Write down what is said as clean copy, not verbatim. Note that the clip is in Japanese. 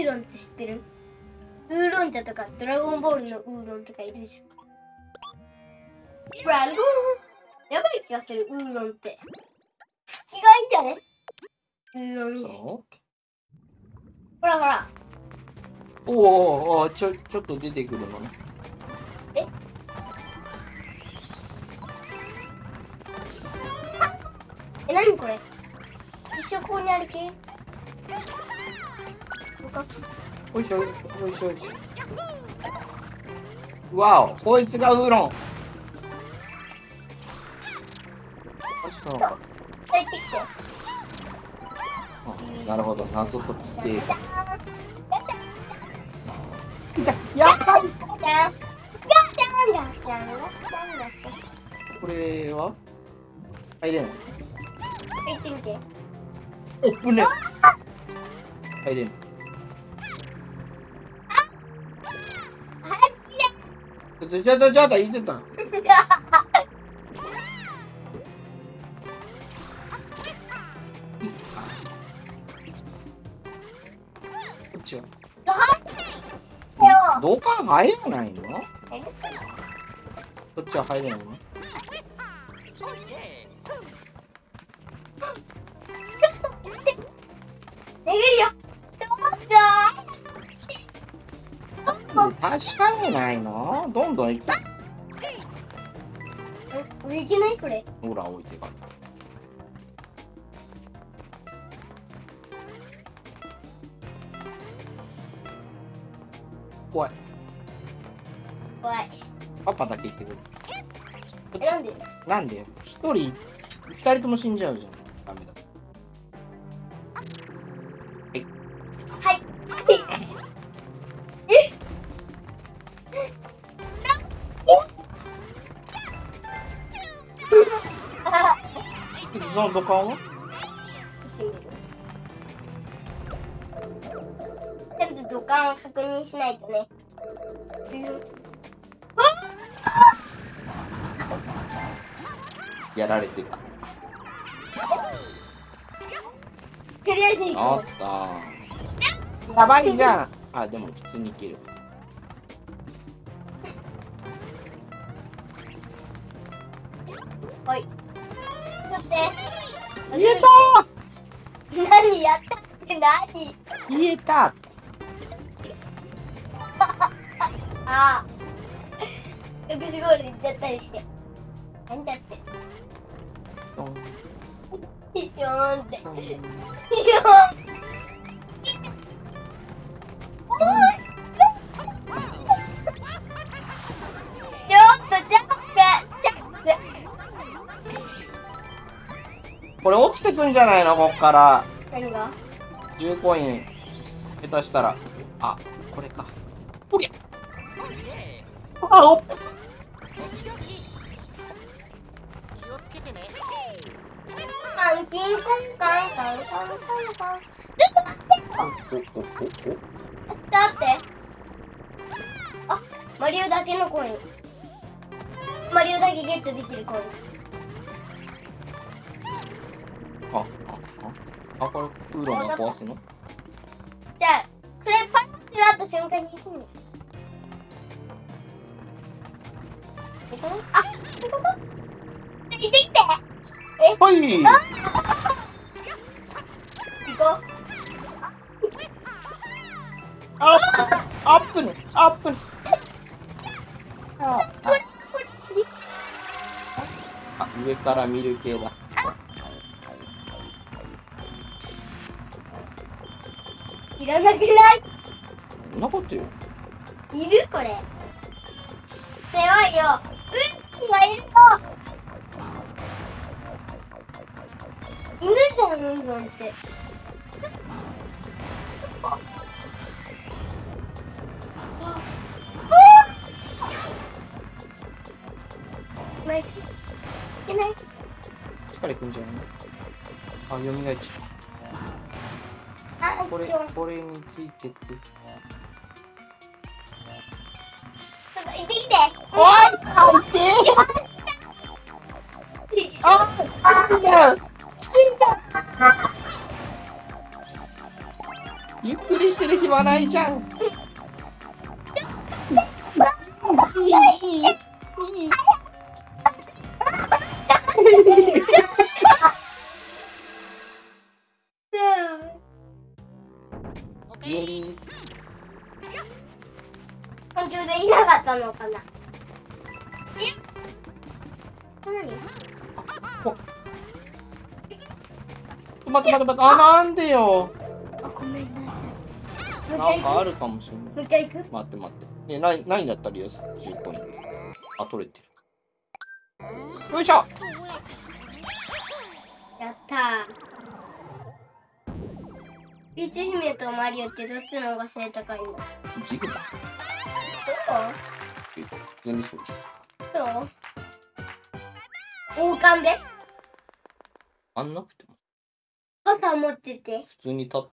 ロンって知ってる？ウーロン茶とかドラゴンボールのウーロンとかいるじゃん。ドラゴンやばい気がする。ウーロンって気がいいんじゃね？ウーロンにほらほら。 おお、ちょっと出てくるのね。 何これ？一生ここにある系？ おいしょおいしょおいしょおいしょ。わお、こいつがウーロン。なるほど、謎解きステージ。やったい。これは入れない。 入ってみて。 おっぶね。入れない。ちょっと言ってた。こっちは。どうか入らないの？こっちは入れないの？確かめないの？どんどん行く。 上行けないこれ。 ほら置いてから。怖い。 怖い。 パパだけ行ってくる。 なんで？ なんで？二人とも死んじゃうじゃん。ダメだ。 はい。 その土管は？ ちゃんと土管を確認しないとね。 やられてた。 とりあえず行こあった。やばいじゃん。あ、でも普通にいける。 う。はい。待って。 言え何やったって何？ 言えた。 ああ。隠しゴールで行っちゃったりして。なんだって。ショーンって。ショーン。 これ落ちてくんじゃないの？こっから何が 10コイン下手したら。あ、これか。おりゃ。あおっ。 カンキンコンカンカンカンカンカン。ちょっと待って。だってあ、マリオだけのコイン。マリオだけゲットできるコイン。 これウーロンが壊すの？ じゃあこれパッてなった瞬間に行くの。あ、そういうこと？行ってきて。 はい。 行こう。 アップね。上から見る系だ。 いらなくない？ そんなことよ。 いるこれ。強いよ。うんがいるよ。犬じゃんウーロンって。マイクいけない。 力いくんじゃないの？あ、蘇っちゃった。これについてく。 ちょっと行ってきて。 おい、入って。あ、来てるじゃん。 ゆっくりしてる暇ないじゃん。イエリー。 途中でいなかったのかな。何？ 待って。あ、なんでよ。 あ、ごめんなさい。 なんかあるかもしれない。 もう一回行く？ 待って。ないんだったらよし、10コイン。あ、取れてる。よいしょ。 やったー。ピーチ姫とマリオってどっちの方が背高いの？ ジグだ。普通にそうでしょ。 そう？王冠で？ あんなくても。 傘持ってて。 普通に立っ